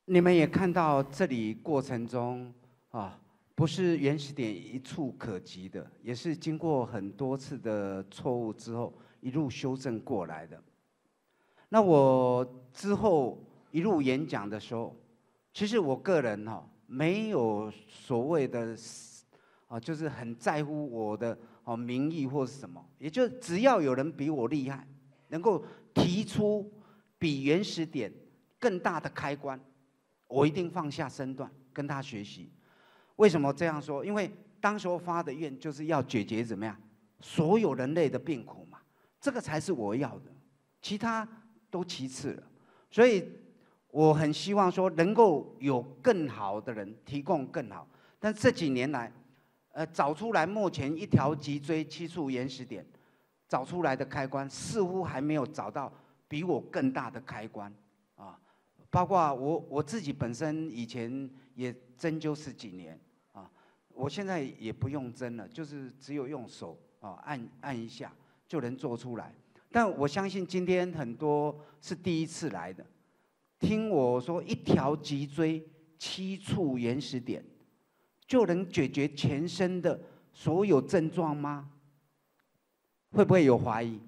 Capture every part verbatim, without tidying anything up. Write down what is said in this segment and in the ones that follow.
你们也看到这里过程中啊，不是原始点一触可及的，也是经过很多次的错误之后一路修正过来的。那我之后一路演讲的时候，其实我个人哈、哦、没有所谓的啊，就是很在乎我的哦名义或是什么，也就只要有人比我厉害，能够提出比原始点更大的开关，我一定放下身段跟他学习。为什么这样说？因为当时候发的愿就是要解决怎么样所有人类的病苦嘛，这个才是我要的，其他都其次了。所以我很希望说能够有更好的人提供更好，但这几年来，呃，找出来目前一条脊椎七处原始点找出来的开关，似乎还没有找到比我更大的开关啊。包括我我自己本身以前也针灸十几年啊，我现在也不用针了，就是只有用手啊按按一下就能做出来。但我相信今天很多是第一次来的，听我说一条脊椎七处原始点就能解决全身的所有症状吗？会不会有怀疑？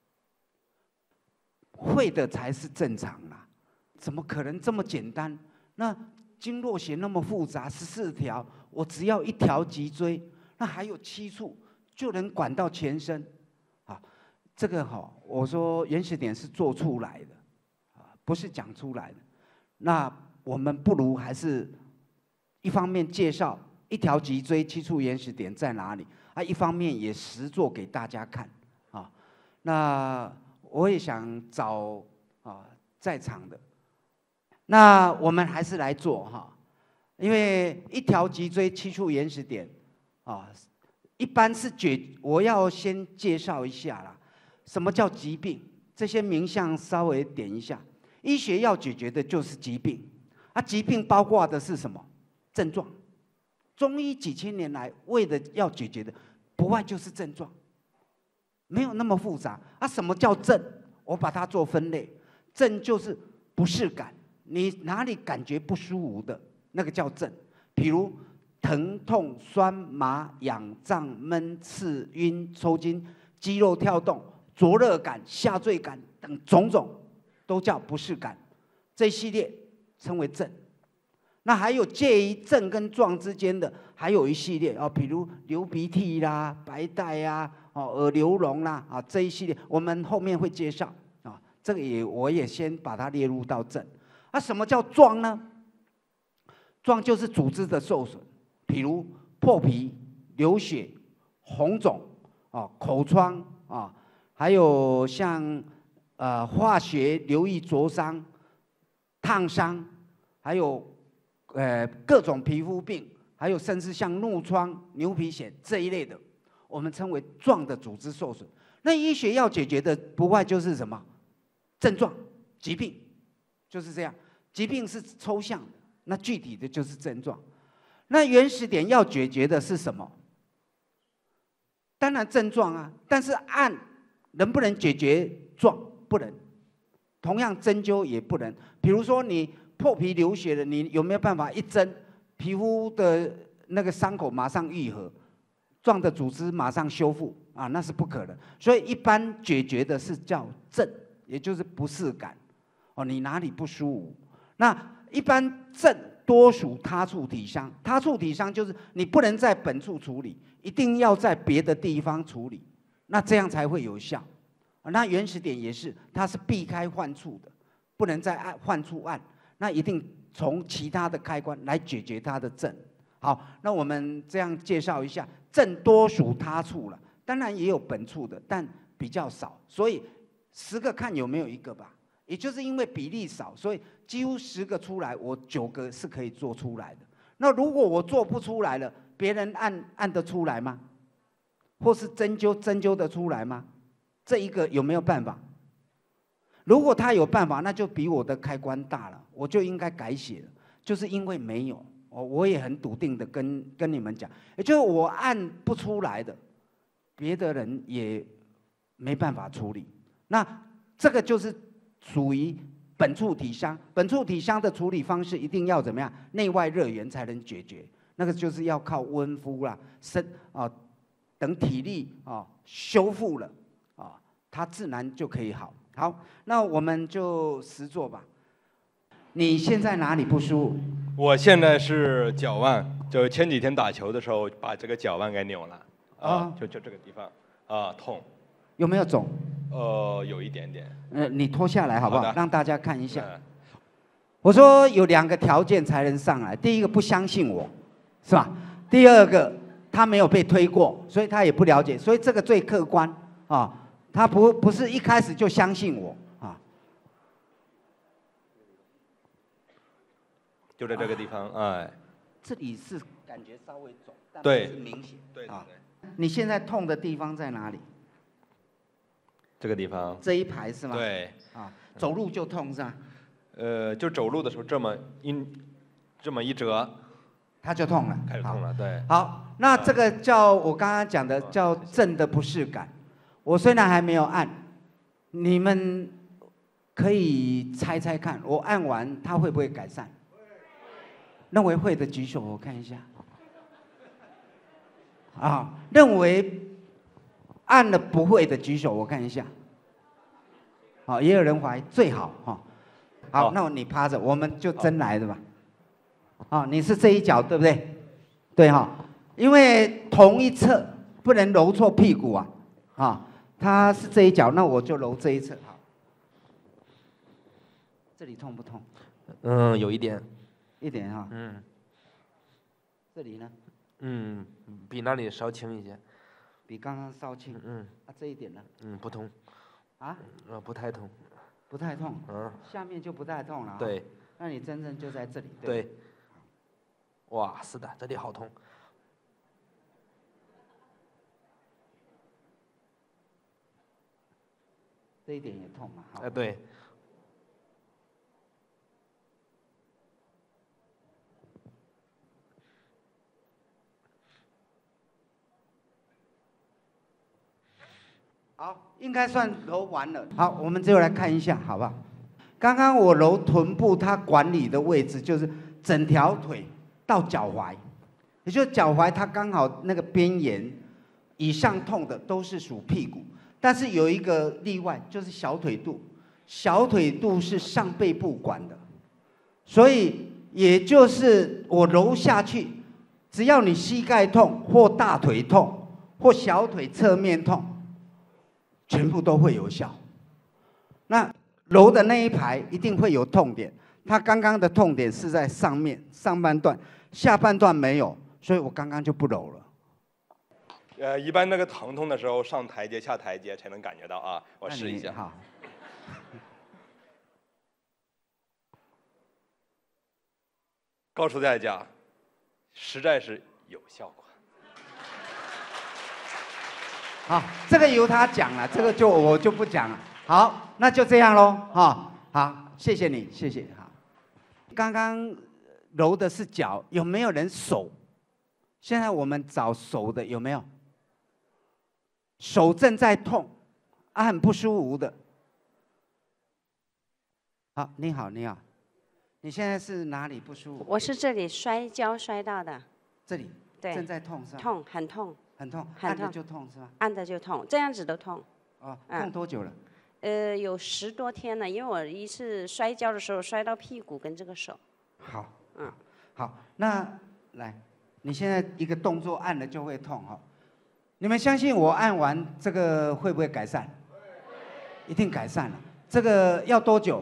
会的才是正常啦。怎么可能这么简单？那经络学那么复杂，十四条，我只要一条脊椎，那还有七处就能管到全身，啊，这个哈，我说原始点是做出来的，啊，不是讲出来的。那我们不如还是一方面介绍一条脊椎七处原始点在哪里，啊，一方面也实做给大家看，啊，那我也想找啊在场的。那我们还是来做哈，因为一条脊椎七处原始点，啊，一般是解，我要先介绍一下啦，什么叫疾病？这些名相稍微点一下。医学要解决的就是疾病，啊，疾病包括的是什么？症状。中医几千年来为的要解决的，不外就是症状，没有那么复杂。啊，什么叫症？我把它做分类，症就是不适感。你哪里感觉不舒服的，那个叫症。比如疼痛、酸麻、痒胀、闷、刺、晕、抽筋、肌肉跳动、灼热感、下坠感等种种，都叫不适感。这一系列称为症。那还有介于症跟状之间的，还有一系列啊，比如流鼻涕啦、白带呀、哦耳流脓啦啊这一系列，我们后面会介绍啊。这个也我也先把它列入到症。那、啊、什么叫状呢？状就是组织的受损，比如破皮、流血、红肿、啊口疮啊，还有像呃化学流液灼伤、烫伤，还有呃各种皮肤病，还有甚至像脓疮、牛皮癣这一类的，我们称为状的组织受损。那医学要解决的不外就是什么？症状、疾病。就是这样，疾病是抽象的，那具体的就是症状。那原始点要解决的是什么？当然症状啊，但是按能不能解决状不能，同样针灸也不能。比如说你破皮流血了，你有没有办法一针皮肤的那个伤口马上愈合，状的组织马上修复啊？那是不可能。所以一般解决的是叫症，也就是不适感。哦，你哪里不舒服？那一般症多属他处体伤，他处体伤就是你不能在本处处理，一定要在别的地方处理，那这样才会有效。那原始点也是，它是避开患处的，不能在按患处按，那一定从其他的开关来解决它的症。好，那我们这样介绍一下，症多属他处了，当然也有本处的，但比较少，所以十个看有没有一个吧。也就是因为比例少，所以几乎十个出来，我九个是可以做出来的。那如果我做不出来了，别人按按得出来吗？或是针灸针灸得出来吗？这一个有没有办法？如果他有办法，那就比我的开关大了，我就应该改写了。就是因为没有，我我也很笃定的跟跟你们讲，也就是我按不出来的，别的人也没办法处理。那这个就是属于本处体香，本处体香的处理方式一定要怎么样？内外热源才能解决。那个就是要靠温敷啦，身啊，等体力啊修复了啊，它自然就可以好。好，那我们就实做吧。你现在哪里不舒服？ 我现在是脚腕，就前几天打球的时候把这个脚腕给扭了，啊， 哦就就这个地方啊痛。 有没有肿？ 呃，有一点点。 呃，你脱下来好不好？ 好的让大家看一下。 嗯我说有两个条件才能上来，第一个不相信我，是吧？第二个他没有被推过，所以他也不了解，所以这个最客观啊，他不不是一开始就相信我啊。 就在这个地方，哎， 这里是感觉稍微肿，但不对是明显。 对对啊对， 你现在痛的地方在哪里？ 这个地方， 这一排是吗？。 对， 啊，走路就痛是吧？ 呃，就走路的时候这么一这么一折， 它就痛了。 开始痛了，对。 好，那这个叫我刚刚讲的叫正的不适感。我虽然还没有按，你们可以猜猜看，我按完它会不会改善？认为会的举手，我看一下。啊，认为按了不会的举手，我看一下。好，也有人怀最好哈。好， 好那你趴着，我们就真来的吧。啊，你是这一脚对不对？对哈，因为同一侧不能揉错屁股啊。啊，他是这一脚，那我就揉这一侧。好，这里痛不痛？ 嗯，有一点。 一点哈。 嗯。 这里呢？ 嗯，比那里稍轻一些。 比刚刚稍轻。 嗯。 啊，这一点呢？ 嗯，不痛。 啊？ 呃，不太痛。 不太痛。 嗯。 下面就不太痛了。 对。 那你真正就在这里。对。 对。哇，是的，这里好痛。 这一点也痛嘛？好。 哎，对。 好，应该算揉完了。好，我们最后来看一下，好不好？刚刚我揉臀部，它管理的位置就是整条腿到脚踝，也就是脚踝它刚好那个边沿以上痛的都是属屁股，但是有一个例外，就是小腿肚。小腿肚是上背部管的，所以也就是我揉下去，只要你膝盖痛或大腿痛或小腿侧面痛，全部都会有效。那揉的那一排一定会有痛点，它刚刚的痛点是在上面上半段，下半段没有，所以我刚刚就不揉了。 呃，一般那个疼痛的时候，上台阶下台阶才能感觉到啊。我试一下。 好。 告诉大家，实在是有效果。 好，这个由他讲了，这个就我就不讲了。好，那就这样喽，哈，好，谢谢你，谢谢。好，刚刚揉的是脚，有没有人手？现在我们找手的有没有？手正在痛，啊，很不舒服的。好，你好，你好，你现在是哪里不舒服？ 我是这里摔跤摔到的。 这里。 对。 正在痛是吧？ 痛，很痛。 很痛， 很痛按着就痛是吧？ 按着就痛，这样子都痛。 哦，痛多久了？ 呃，有十多天了，因为我一次摔跤的时候摔到屁股跟这个手。 好， 嗯， 好，那来，你现在一个动作按了就会痛哈。你们相信我按完这个会不会改善？一定改善了。这个要多久？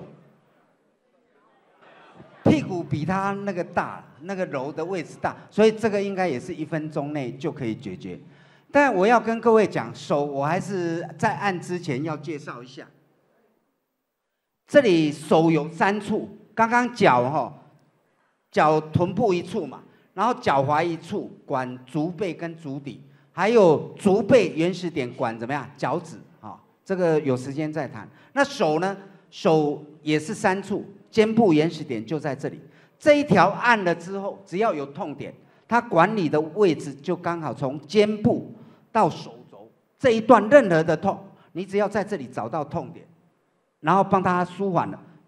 屁股比他那个大，那个揉的位置大，所以这个应该也是一分钟内就可以解决。但我要跟各位讲，手我还是在按之前要介绍一下。这里手有三处，刚刚脚哈，脚臀部一处嘛，然后脚踝一处，管足背跟足底，还有足背原始点管怎么样？脚趾啊，这个有时间再谈。那手呢？手也是三处。肩部原始点就在这里，这一条按了之后，只要有痛点，它管理的位置就刚好从肩部到手肘这一段任何的痛，你只要在这里找到痛点，然后帮它舒缓了，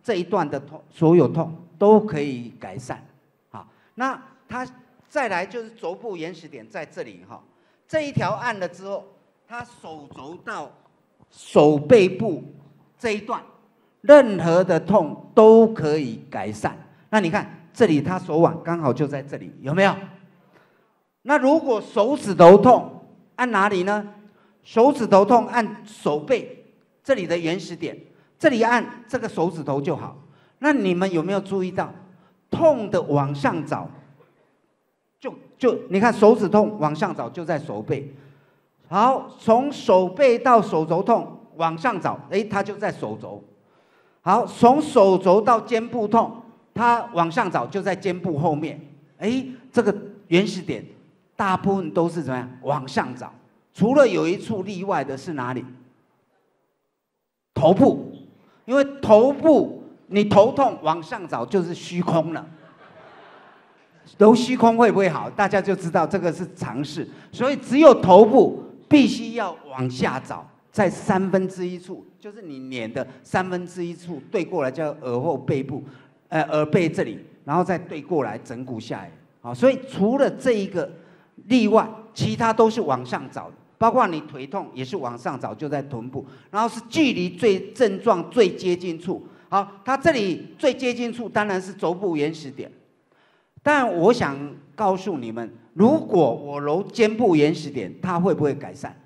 这一段的痛，所有痛都可以改善。好，那它再来就是肘部原始点在这里哈，这一条按了之后，它手肘到手背部这一段，任何的痛都可以改善。那你看这里，它手腕刚好就在这里，有没有？那如果手指头痛，按哪里呢？手指头痛按手背这里的原始点，这里按这个手指头就好。那你们有没有注意到，痛的往上找，就就你看手指痛往上找就在手背。好，从手背到手肘痛往上找，哎，它就在手肘。好，从手肘到肩部痛，它往上找就在肩部后面。哎，这个原始点大部分都是怎么样往上找？除了有一处例外的是哪里？头部，因为头部你头痛往上找就是虚空了。揉虚空会不会好？大家就知道这个是常识。所以只有头部必须要往下找，在三分之一处，就是你脸的三分之一处对过来叫耳后背部，呃耳背这里，然后再对过来枕骨下来。好，所以除了这一个例外，其他都是往上找的。包括你腿痛也是往上找，就在臀部，然后是距离最症状最接近处。好，它这里最接近处当然是肘部原始点。但我想告诉你们，如果我揉肩部原始点，它会不会改善？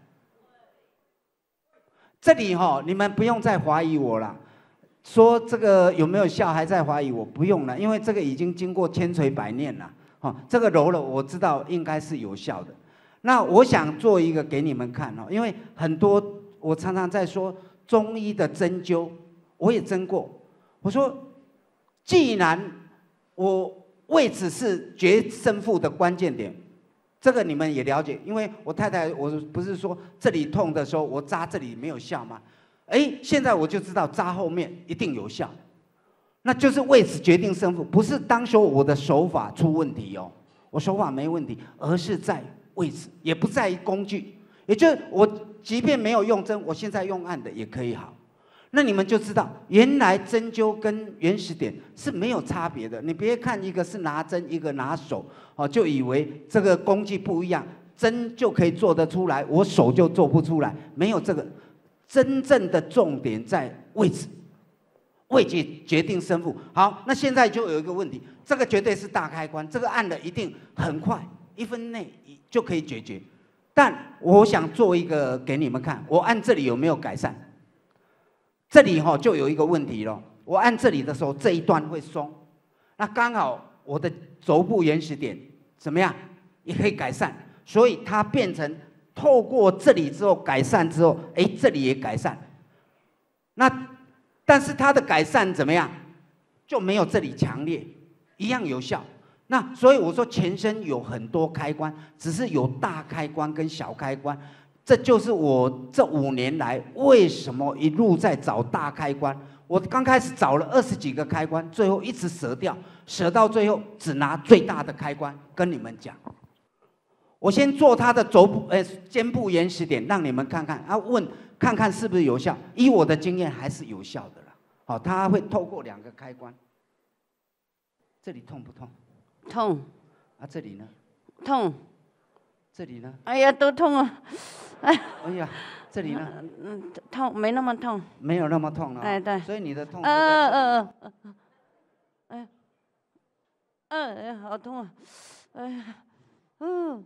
这里哈、哦，你们不用再怀疑我了，说这个有没有效还在怀疑我，不用了，因为这个已经经过千锤百炼了。哦，这个揉了，我知道应该是有效的。那我想做一个给你们看哦，因为很多我常常在说中医的针灸，我也针过。我说，既然我位置是决胜负的关键点，这个你们也了解，因为我太太我不是说这里痛的时候我扎这里没有效吗？哎，现在我就知道扎后面一定有效，那就是位置决定胜负，不是当时我的手法出问题哦，我手法没问题，而是在位置，也不在于工具，也就是我即便没有用针，我现在用按的也可以好。那你们就知道，原来针灸跟原始点是没有差别的。你别看一个是拿针，一个拿手，哦，就以为这个工具不一样，针就可以做得出来，我手就做不出来。没有这个，真正的重点在位置，位置决定胜负。好，那现在就有一个问题，这个绝对是大开关，这个按了一定很快，一分内就可以解决。但我想做一个给你们看，我按这里有没有改善？这里哈、哦、就有一个问题了，我按这里的时候这一段会松，那刚好我的肘部原始点怎么样也可以改善，所以它变成透过这里之后改善之后，哎，这里也改善。那但是它的改善怎么样，就没有这里强烈，一样有效。那所以我说全身有很多开关，只是有大开关跟小开关。这就是我这五年来为什么一路在找大开关。我刚开始找了二十几个开关，最后一直舍掉，舍到最后只拿最大的开关跟你们讲。我先做它的肘部呃肩部原始点，让你们看看，啊问看看是不是有效。依我的经验还是有效的啦。好，它会透过两个开关。这里痛不痛？ 痛。 啊，这里呢？ 痛。 这里呢？ 哎呀，都痛啊！哎， 哎呀，这里呢？ 嗯，痛没那么痛。 没有那么痛了、哦。 哎，对。 所以你的痛。 呃呃呃。哎。嗯，哎呀，好痛啊！哎呀，嗯。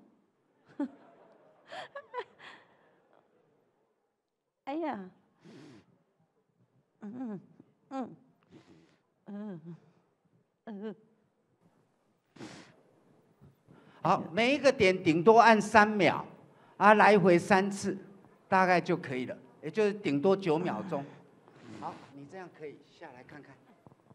哎呀。嗯嗯嗯嗯。 好，每一个点顶多按三秒，啊，来回三次，大概就可以了，也就是顶多九秒钟。好，你这样可以下来看看。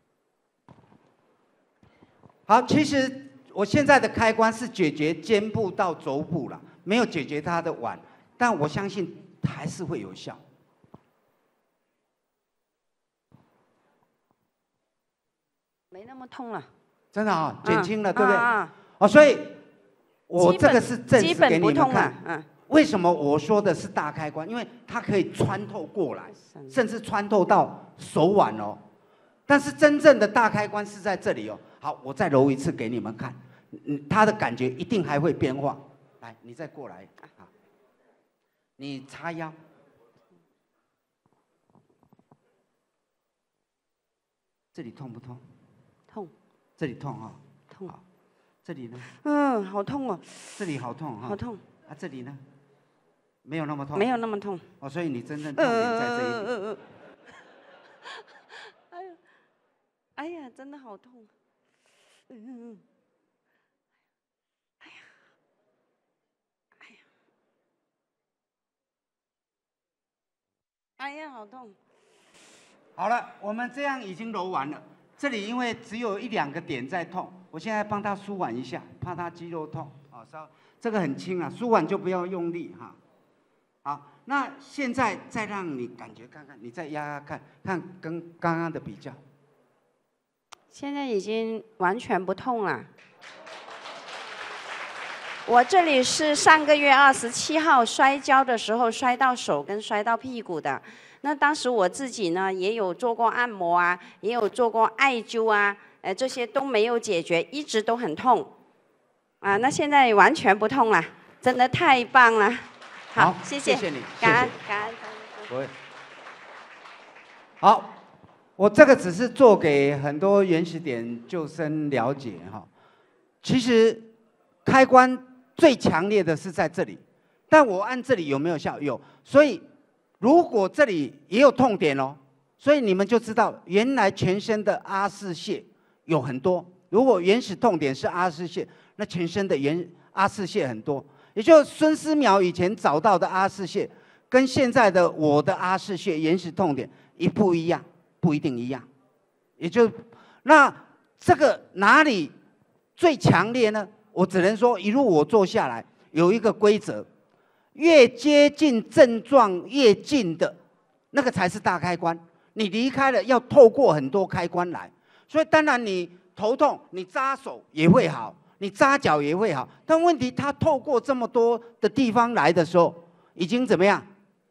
好，其实我现在的开关是解决肩部到肘部了，没有解决它的腕，但我相信还是会有效。 没那么痛了。 真的啊、哦，减轻了，嗯、对不对？ 啊哦，所以。我这个是证实给你们看， 嗯、 为什么我说的是大开关？因为它可以穿透过来，甚至穿透到手腕哦。 但是真正的大开关是在这里哦。好，我再揉一次给你们看，嗯，他的感觉一定还会变化。来，你再过来，好，你叉腰，这里痛不痛？ 痛。 这里痛哈、哦。 痛。 好，这里呢？ 嗯，好痛哦。 这里好痛哈、哦。 好痛。 啊，这里呢？没有那么痛。 没有那么痛。 哦，所以你真正痛点在这一点。 呃哎呀，哎呀，真的好痛。嗯。哎呀，哎呀，哎呀，好痛。 好了，我们这样已经揉完了。这里因为只有一两个点在痛，我现在帮他舒缓一下，怕他肌肉痛。好，稍这个很轻啊，舒缓就不要用力哈。好，那现在再让你感觉看看，你再压压看，看跟刚刚的比较。 现在已经完全不痛了。我这里是上个月二十七号摔跤的时候摔到手跟摔到屁股的。那当时我自己呢也有做过按摩啊，也有做过艾灸啊，呃，这些都没有解决，一直都很痛。啊，那现在完全不痛了，真的太棒了。好，谢谢， 谢谢你， 感恩感恩。 不会。好，我这个只是做给很多原始点救生了解哈。其实开关最强烈的是在这里，但我按这里有没有效？有，所以如果这里也有痛点哦，所以你们就知道原来全身的阿是穴有很多。如果原始痛点是阿是穴，那全身的原阿是穴很多。也就是孙思邈以前找到的阿是穴，跟现在的我的阿是穴原始痛点一不一样，不一定一样。也就那这个哪里最强烈呢？我只能说一路我做下来有一个规则，越接近症状越近的那个才是大开关。你离开了要透过很多开关来，所以当然你头痛，你扎手也会好。你扎脚也会好，但问题它透过这么多的地方来的时候，已经怎么样？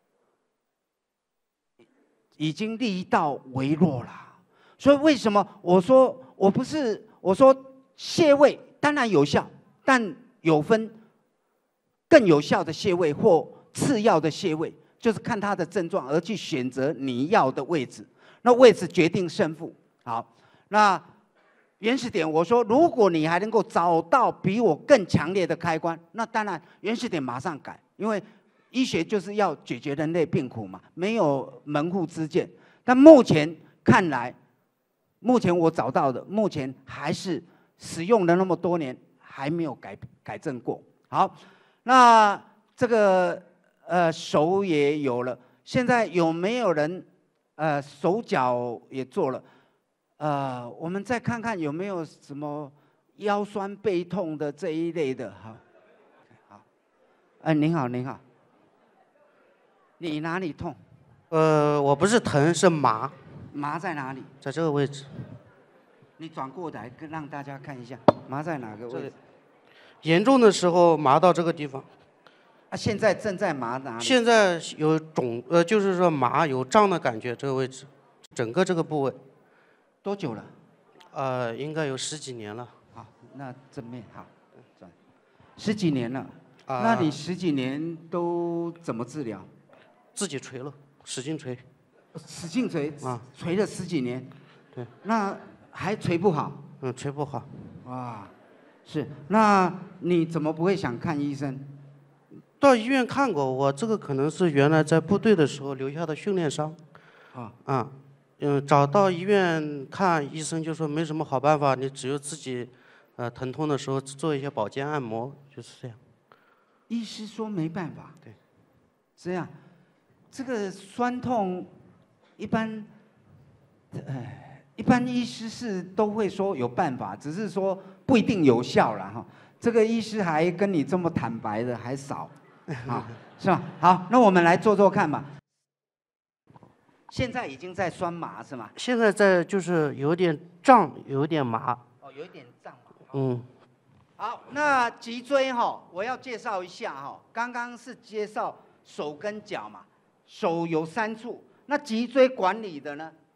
已经力道微弱了。所以为什么我说我不是我说穴位当然有效，但有分更有效的穴位或次要的穴位，就是看它的症状而去选择你要的位置，那位置决定胜负。好，那。原始点，我说，如果你还能够找到比我更强烈的开关，那当然原始点马上改，因为医学就是要解决人类病苦嘛，没有门户之见。但目前看来，目前我找到的，目前还是使用了那么多年，还没有改改正过。好，那这个呃手也有了，现在有没有人呃手脚也做了？呃，我们再看看有没有什么腰酸背痛的这一类的，好，好，哎，您好，您好，你哪里痛？ 呃，我不是疼，是麻。 麻在哪里？ 在这个位置。 你转过来，跟让大家看一下，麻在哪个位置？ 严重的时候麻到这个地方。 啊，现在正在麻哪里？ 现在有肿，呃，就是说麻有胀的感觉，这个位置，整个这个部位。 多久了？ 呃，应该有十几年了。 好，那正面好，转，十几年了。 啊、 那你十几年都怎么治疗？ 自己捶了，使劲捶。 使劲捶啊， 捶了十几年。 对。 那还捶不好？ 嗯，捶不好。 哇，是。那你怎么不会想看医生？ 到医院看过，我这个可能是原来在部队的时候留下的训练伤。 啊。 啊。嗯，找到医院看医生就说没什么好办法，你只有自己，呃，疼痛的时候做一些保健按摩，就是这样。 医师说没办法。 对。 这样，这个酸痛，一般，呃，一般医师是都会说有办法，只是说不一定有效了哈。这个医师还跟你这么坦白的还少，啊，是吧？好，那我们来做做看吧。现在已经在酸麻是吗？ 现在在就是有点胀，有点麻。 哦，有一点胀麻。 嗯。 好，那脊椎哈，我要介绍一下哈。刚刚是介绍手跟脚嘛，手有三处，那脊椎管理的呢，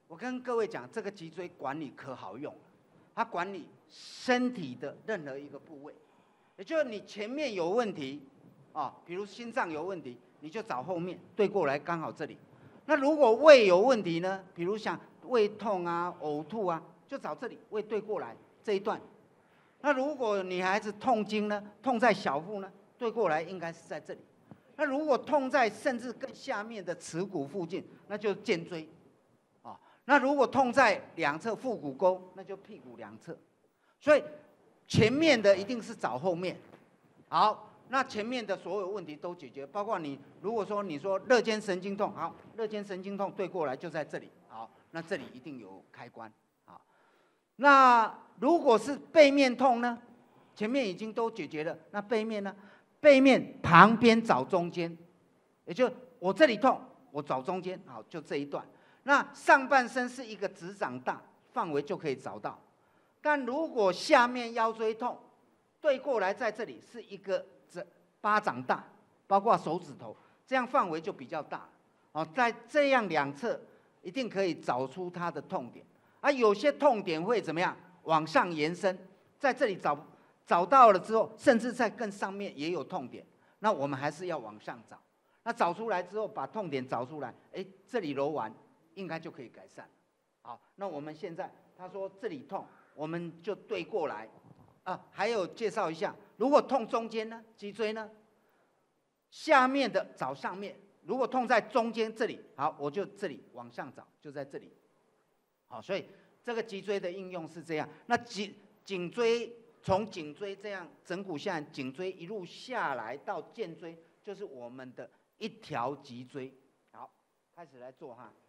我跟各位讲，这个脊椎管理可好用了，它管理身体的任何一个部位，也就是你前面有问题，啊，比如心脏有问题，你就找后面对过来，刚好这里。那如果胃有问题呢？比如像胃痛啊、呕吐啊，就找这里，胃对过来这一段。那如果女孩子痛经呢，痛在小腹呢，对过来应该是在这里。那如果痛在甚至更下面的耻骨附近，那就肩椎。那如果痛在两侧腹股沟，那就屁股两侧。所以前面的一定是找后面。好，那前面的所有问题都解决，包括你如果说你说肋间神经痛，好，肋间神经痛对过来就在这里，好，那这里一定有开关。好，那如果是背面痛呢？前面已经都解决了，那背面呢？背面旁边找中间，也就我这里痛，我找中间，好，就这一段。那上半身是一个指掌大，范围就可以找到。但如果下面腰椎痛，对过来在这里是一个巴掌大，包括手指头，这样范围就比较大。哦，在这样两侧一定可以找出它的痛点。而有些痛点会怎么样？往上延伸，在这里找找到了之后，甚至在更上面也有痛点。那我们还是要往上找。那找出来之后，把痛点找出来，哎，这里揉完。应该就可以改善。好，那我们现在他说这里痛，我们就对过来。啊，还有介绍一下，如果痛中间呢，脊椎呢，下面的找上面；如果痛在中间这里，好，我就这里往上找，就在这里。好，所以这个脊椎的应用是这样。那颈颈椎从颈椎这样整骨下来，颈椎一路下来到肩椎，就是我们的一条脊椎。好，开始来做哈。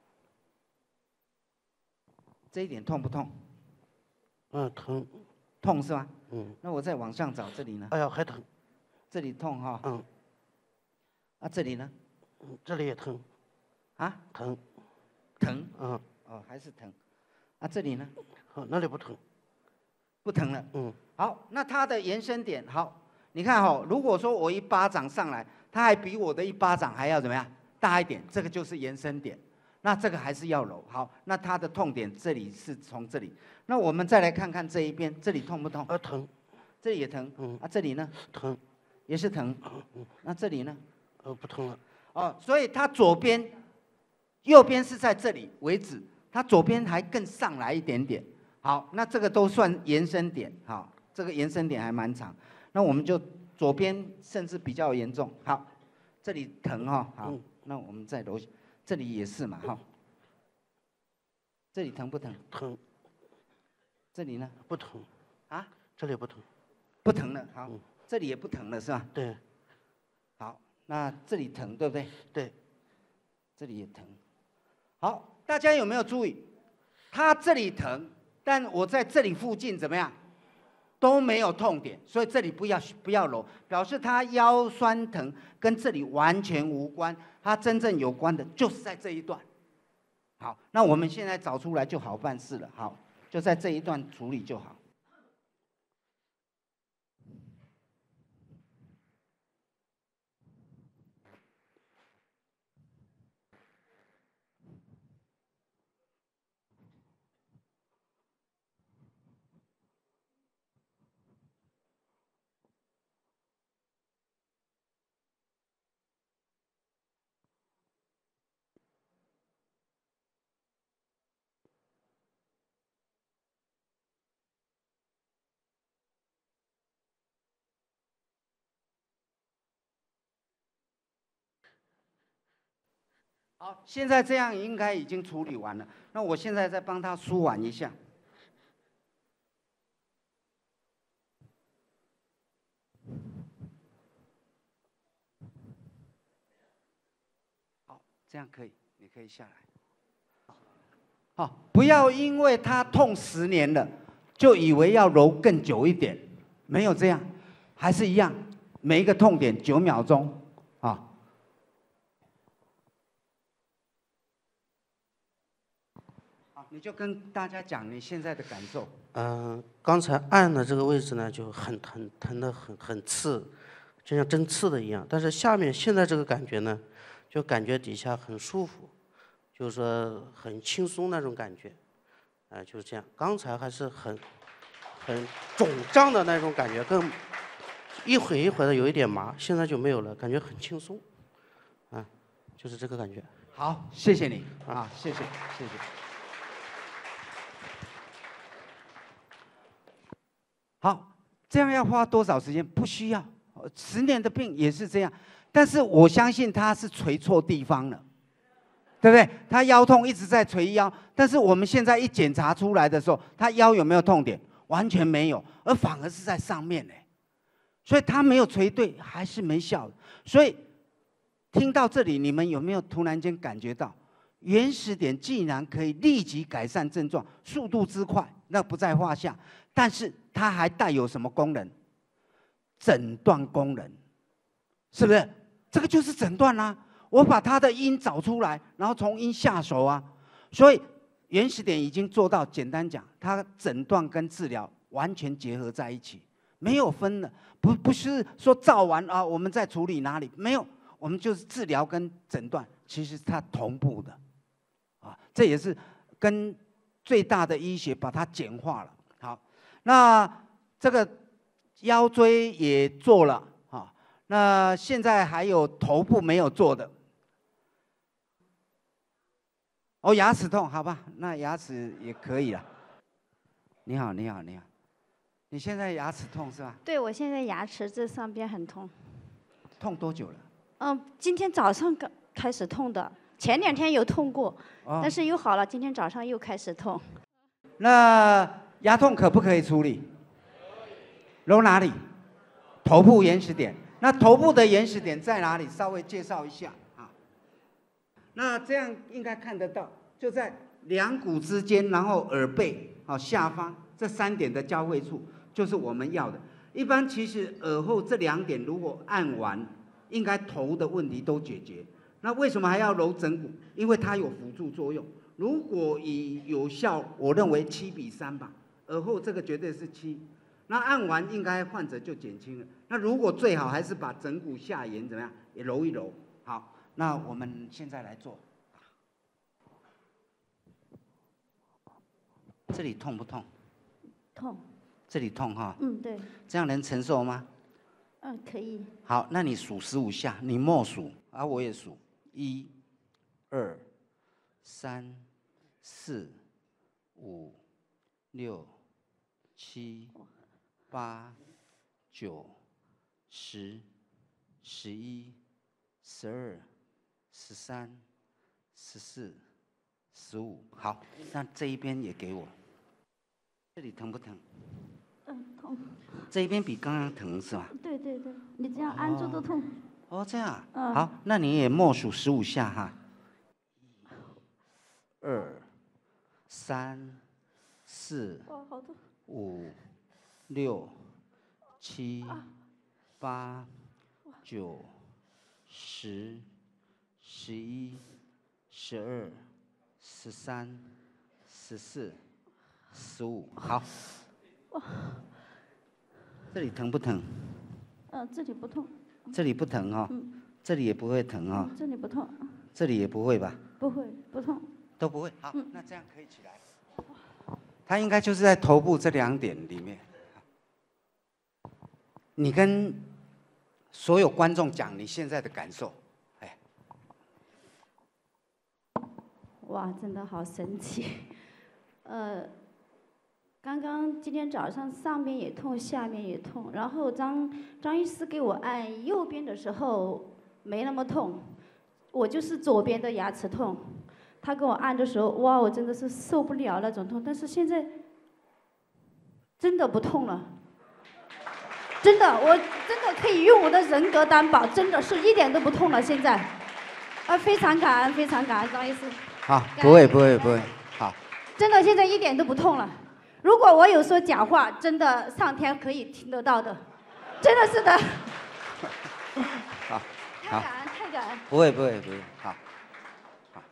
这一点痛不痛？ 嗯，疼。 痛是吧？ 嗯。 那我再往上找，这里呢？ 哎呀，还疼。 这里痛哈。 嗯。 啊，这里呢？ 嗯，这里也疼。 啊？ 疼。 疼？ 嗯。 哦，还是疼。啊，这里呢？ 哦，那里不疼。 不疼了。 嗯。 好，那它的延伸点，好，你看哈、哦，如果说我一巴掌上来，它还比我的一巴掌还要怎么样大一点，这个就是延伸点。那这个还是要揉好，那它的痛点这里是从这里。那我们再来看看这一边，这里痛不痛？ 呃，疼。 这里也疼。 嗯。 啊，这里呢？ 疼。 也是疼。 嗯。 那这里呢？ 呃，不疼了。 哦，所以它左边、右边是在这里为止，它左边还更上来一点点。好，那这个都算延伸点。好，这个延伸点还蛮长。那我们就左边甚至比较严重。好，这里疼哈、哦。好， 嗯、 那我们再揉。这里也是嘛，哈。这里疼不疼？ 疼。 这里呢？ 不疼。 啊？ 这里不疼。 不疼了，好。 嗯、 这里也不疼了，是吧？ 对。 好，那这里疼，对不对？ 对。 这里也疼。好，大家有没有注意？它这里疼，但我在这里附近怎么样？都没有痛点，所以这里不要不要揉，表示他腰酸疼跟这里完全无关，他真正有关的就是在这一段。好，那我们现在找出来就好办事了。好，就在这一段处理就好。好，现在这样应该已经处理完了。那我现在再帮他梳碗一下。好，这样可以，你可以下来。好，不要因为他痛十年了，就以为要揉更久一点，没有这样，还是一样，每一个痛点九秒钟啊。你就跟大家讲你现在的感受。 嗯、呃，刚才按的这个位置呢，就很疼，疼得很很刺，就像针刺的一样。但是下面现在这个感觉呢，就感觉底下很舒服， 就是说很轻松那种感觉，啊、呃，就是这样。刚才还是很很肿胀的那种感觉，更一会一会的有一点麻，现在就没有了，感觉很轻松，啊，就是这个感觉。 好，谢谢你啊，谢谢谢谢。好，这样要花多少时间？不需要，十年的病也是这样。但是我相信他是捶错地方了，对不对？他腰痛一直在捶腰，但是我们现在一检查出来的时候，他腰有没有痛点？完全没有，而反而是在上面呢。所以他没有捶对，还是没效。所以听到这里，你们有没有突然间感觉到，原始点既然可以立即改善症状，速度之快，那不在话下。但是它还带有什么功能？诊断功能，是不是？这个就是诊断啦、啊。我把它的因找出来，然后从因下手啊。所以原始点已经做到，简单讲，它诊断跟治疗完全结合在一起，没有分的。不不是说照完啊，我们再处理哪里？没有，我们就是治疗跟诊断，其实它同步的，啊，这也是跟最大的医学把它简化了。好，那这个腰椎也做了啊，那现在还有头部没有做的。哦，牙齿痛，好吧，那牙齿也可以了。你好，你好，你好，你现在牙齿痛是吧？ 对，我现在牙齿这上边很痛。 痛多久了？ 嗯，今天早上刚开始痛的，前两天有痛过， 哦、 但是又好了，今天早上又开始痛。 那牙痛可不可以处理？揉哪里？头部原始点。那头部的原始点在哪里？稍微介绍一下啊。那这样应该看得到，就在两骨之间，然后耳背啊下方这三点的交汇处，就是我们要的。一般其实耳后这两点如果按完，应该头的问题都解决。那为什么还要揉枕骨？因为它有辅助作用。如果以有效，我认为七比三吧，耳后这个绝对是七。那按完应该患者就减轻了。那如果最好还是把枕骨下沿怎么样也揉一揉。好，那我们现在来做。这里痛不痛？ 痛。 这里痛哈？ 嗯，对。 这样能承受吗？ 嗯，可以。 好，那你数十五下，你默数，啊，我也数，一、二、三、四、五、六、七、八、九、十、十一、十二、十三、十四、十五。好，那这一边也给我。这里疼不疼？ 嗯，痛。 这一边比刚刚疼是吧？ 对对对，你这样按住都痛。 哦，这样。 嗯。 好，那你也默数十五下哈。二、三、四、五、六、七、八、九、十、十一、十二、十三、十四、十五。好。这里疼不疼？ 嗯，这里不痛。 这里不疼哈、哦。 嗯。 这里也不会疼哈、哦。 这里不痛。 这里也不会吧？ 不会，不痛。 都不会。好， 嗯、 那这样可以起来。它应该就是在头部这两点里面。你跟所有观众讲你现在的感受，哎。 哇，真的好神奇。呃。刚刚今天早上上面也痛，下面也痛，然后张张医师给我按右边的时候没那么痛，我就是左边的牙齿痛，他给我按的时候，哇，我真的是受不了那种痛，但是现在真的不痛了，真的，我真的可以用我的人格担保，真的是一点都不痛了，现在，啊，非常感恩，非常感恩张医师。 好，不会不会不会，好。 真的现在一点都不痛了。如果我有说假话，真的上天可以听得到的，真的是的。 好， 太感恩，太感恩。 不会不会不会，好，好，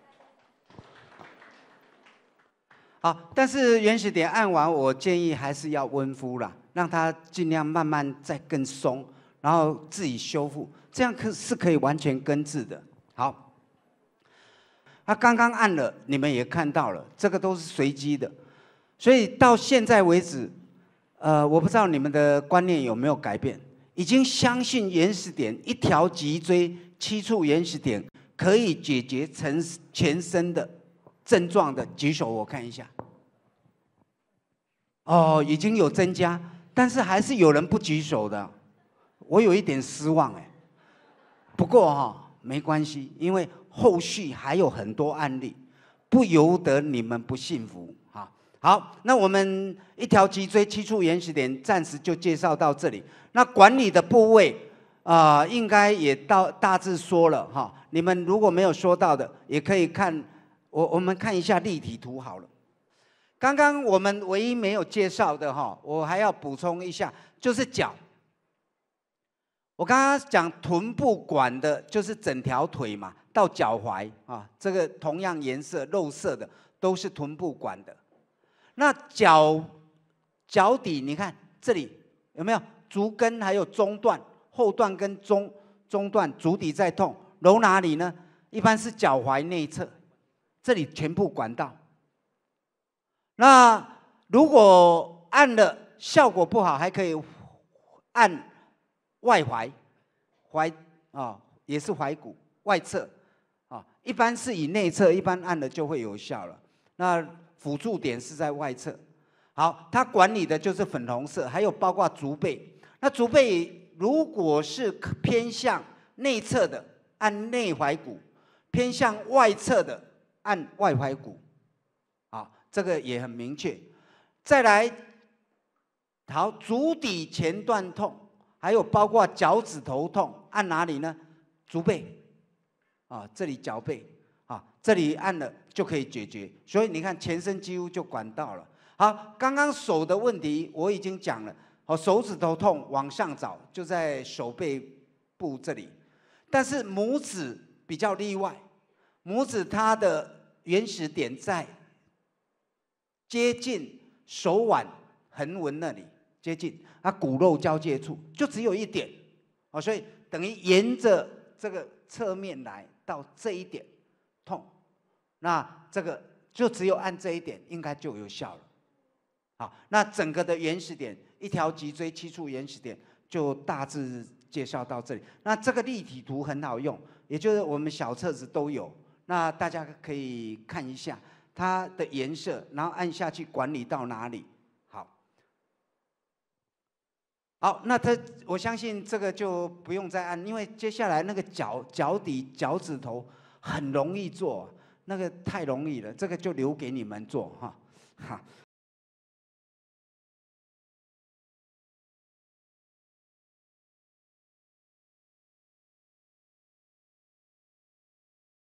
好。但是原始点按完，我建议还是要温敷啦，让它尽量慢慢再更松，然后自己修复，这样可是可以完全根治的。好。 他刚刚按了，你们也看到了，这个都是随机的，所以到现在为止，呃，我不知道你们的观念有没有改变，已经相信原始点一条脊椎七处原始点可以解决全全身的症状的，举手我看一下。哦，已经有增加，但是还是有人不举手的，我有一点失望哎。不过哈、哦，没关系，因为后续还有很多案例，不由得你们不幸福哈。好，那我们一条脊椎七处原始点暂时就介绍到这里。那管理的部位啊、呃，应该也到大致说了哈。你们如果没有说到的，也可以看我我们看一下立体图好了。刚刚我们唯一没有介绍的哈，我还要补充一下，就是脚。我刚刚讲臀部管的，就是整条腿嘛，到脚踝啊，这个同样颜色肉色的都是臀部管的。那脚脚底，你看这里有没有足跟，还有中段、后段跟中中段，足底在痛，揉哪里呢？一般是脚踝内侧，这里全部管到。那如果按了效果不好，还可以按外踝，踝啊也是踝骨外侧啊，一般是以内侧，一般按了就会有效了。那辅助点是在外侧。好，它管理的就是粉红色，还有包括足背。那足背如果是偏向内侧的，按内踝骨；偏向外侧的，按外踝骨。这个也很明确。再来，好，足底前段痛，还有包括脚趾头痛，按哪里呢？足背，啊，这里脚背，啊，这里按了就可以解决。所以你看，全身几乎就管到了。好，刚刚手的问题我已经讲了，好，手指头痛往上找，就在手背部这里，但是拇指比较例外，拇指它的原始点在接近手腕横纹那里，接近它骨肉交界处，就只有一点，哦，所以等于沿着这个侧面来到这一点痛，那这个就只有按这一点，应该就有效了。好，那整个的原始点，一条脊椎七处原始点就大致介绍到这里。那这个立体图很好用，也就是我们小册子都有，那大家可以看一下。它的颜色，然后按下去管理到哪里？好，好，那它我相信这个就不用再按，因为接下来那个脚脚底脚趾头很容易做，那个太容易了，这个就留给你们做哈。好，